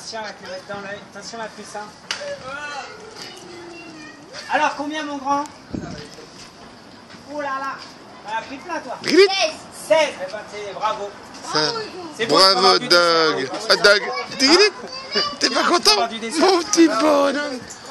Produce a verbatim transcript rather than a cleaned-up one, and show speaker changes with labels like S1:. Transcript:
S1: Attention, avec le mettre dans l'œil. Attention, la puce. Hein. Alors, combien, mon grand? Oh là là. On a pris plein, toi.
S2: seize.
S1: seize. Eh ben, c'est bravo.
S2: C'est bravo, Doug. Ah, Doug. T'es pas content? Mon petit bonhomme.